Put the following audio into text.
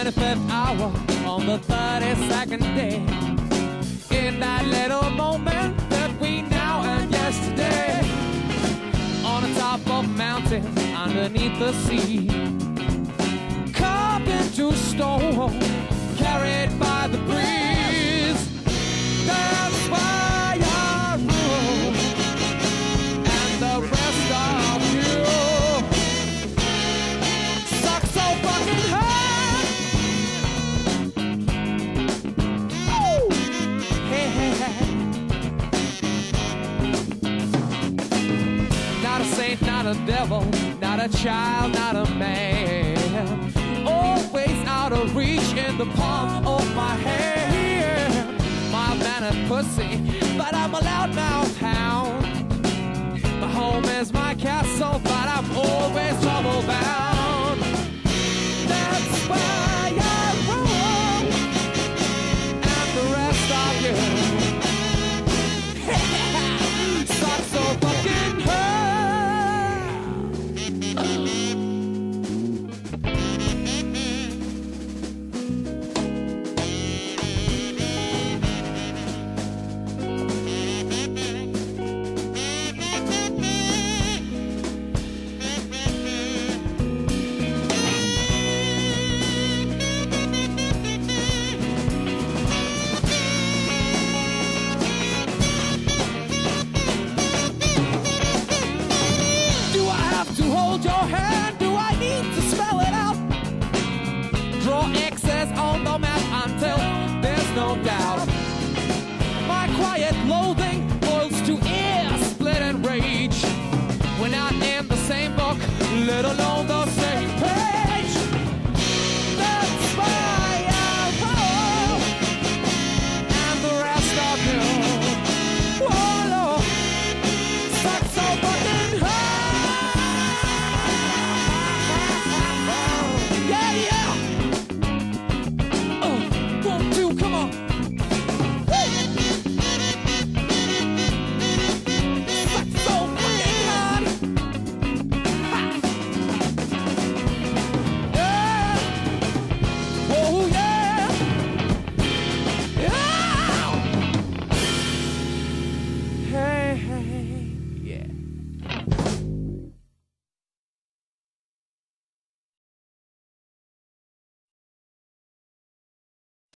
25th hour on the 32nd day. In that little moment between now and yesterday, on the top of a mountain underneath the sea, carved into stone, carried by the breeze. That's why I rule, and the rest of you suck so fucking hard. Oh, hey, hey, hey. Not a saint, not a devil, not a child, not a man. Always out of reach in the palm of my hand. Mild-mannered pussy, but